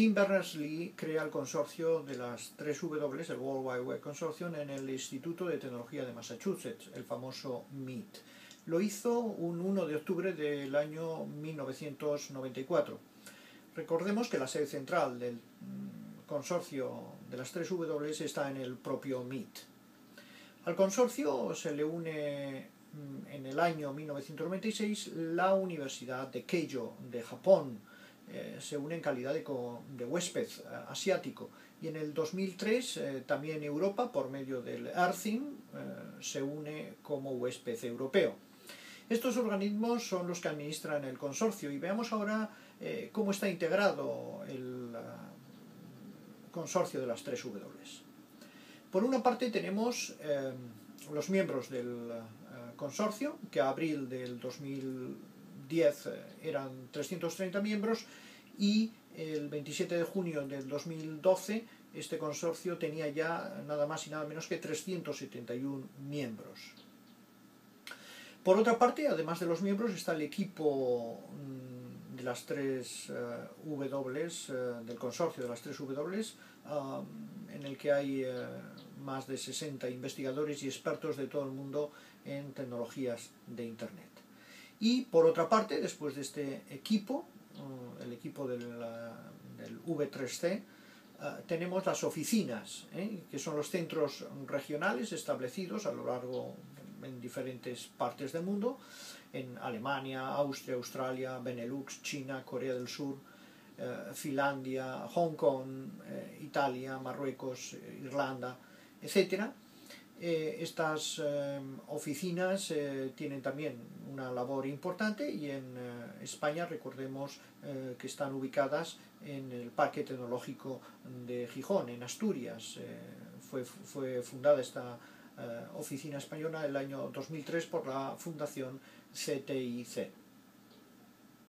Tim Berners-Lee crea el consorcio de las 3W, el World Wide Web Consortium, en el Instituto de Tecnología de Massachusetts, el famoso MIT. Lo hizo un 1 de octubre del año 1994. Recordemos que la sede central del consorcio de las 3W está en el propio MIT. Al consorcio se le une en el año 1996 la Universidad de Keijo de Japón. Se une en calidad de huésped asiático, y en el 2003 también Europa, por medio del ERTHIM, se une como huésped europeo. Estos organismos son los que administran el consorcio, y veamos ahora cómo está integrado el consorcio de las 3W. Por una parte tenemos los miembros del consorcio, que a abril del 2010 eran 330 miembros, y el 27 de junio del 2012 este consorcio tenía ya nada más y nada menos que 371 miembros. Por otra parte, además de los miembros, está el equipo de las 3W, del consorcio de las 3W, en el que hay más de 60 investigadores y expertos de todo el mundo en tecnologías de Internet. Y por otra parte, después de este equipo, el equipo del V3C, tenemos las oficinas, que son los centros regionales establecidos a lo largo en diferentes partes del mundo, en Alemania, Austria, Australia, Benelux, China, Corea del Sur, Finlandia, Hong Kong, Italia, Marruecos, Irlanda, etc. Estas oficinas tienen también una labor importante, y en España recordemos que están ubicadas en el Parque Tecnológico de Gijón, en Asturias. Fue fundada esta oficina española el año 2003 por la Fundación CTIC.